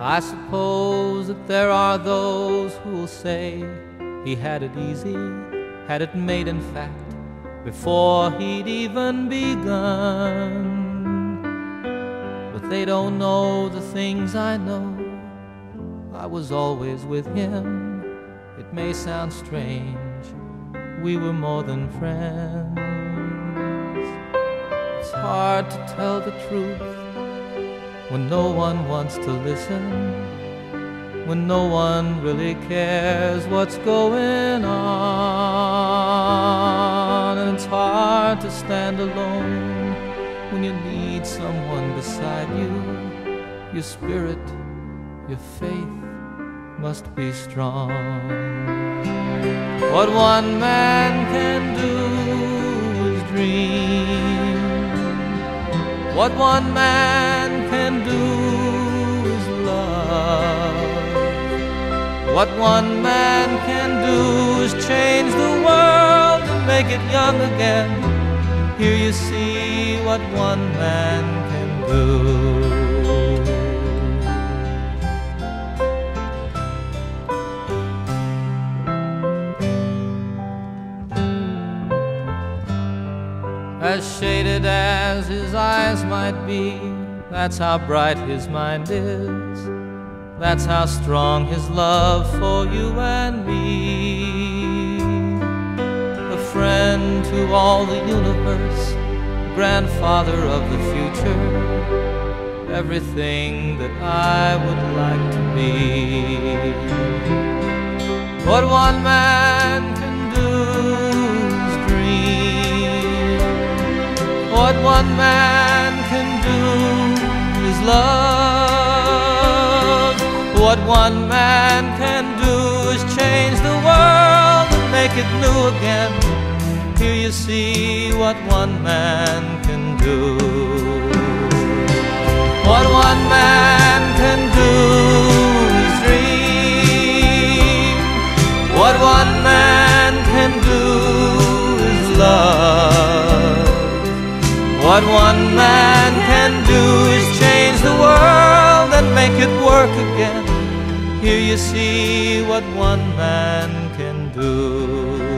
I suppose that there are those who will say he had it easy, had it made in fact, before he'd even begun. But they don't know the things I know. I was always with him. It may sound strange, we were more than friends. It's hard to tell the truth when no one wants to listen, when no one really cares what's going on. And it's hard to stand alone when you need someone beside you. Your spirit, your faith must be strong. What one man can do is dream. What one man can do is love. What one man can do is change the world and make it young again. Here you see what one man can do. As shaded as his eyes might be, that's how bright his mind is. That's how strong his love for you and me. A friend to all the universe, grandfather of the future, everything that I would like to be. What one man can do is dream. What one man can do is love. What one man can do is change the world and make it new again. Here you see what one man can do. What one man can do is dream. What one man can do is love. What one man can do is change the world and make it work again. Here you see what one man can do.